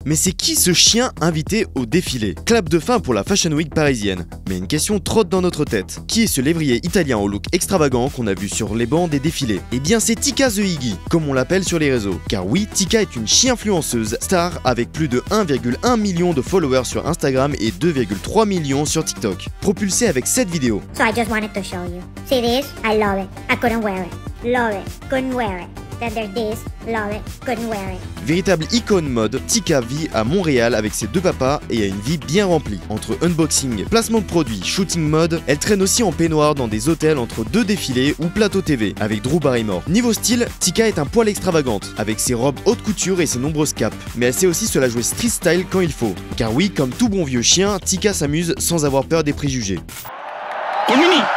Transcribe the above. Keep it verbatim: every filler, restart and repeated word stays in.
Mais c'est qui ce chien invité au défilé? Clap de fin pour la Fashion Week parisienne. Mais une question trotte dans notre tête. Qui est ce lévrier italien au look extravagant qu'on a vu sur les bancs des défilés? Eh bien c'est Tika the Iggy, comme on l'appelle sur les réseaux. Car oui, Tika est une chien-influenceuse star avec plus de un virgule un million de followers sur Instagram et deux virgule trois millions sur TikTok. Propulsée avec cette vidéo. So I just wanted to show you. See this? I love it. I couldn't wear it. Love it. Couldn't wear it. Then there's this. Love it. Couldn't wear it. Véritable icône mode, Tika vit à Montréal avec ses deux papas et a une vie bien remplie. Entre unboxing, placement de produits, shooting mode, elle traîne aussi en peignoir dans des hôtels entre deux défilés ou plateau T V avec Drew Barrymore. Niveau style, Tika est un poil extravagante avec ses robes haute couture et ses nombreuses capes. Mais elle sait aussi se la jouer street style quand il faut. Car oui, comme tout bon vieux chien, Tika s'amuse sans avoir peur des préjugés. Mini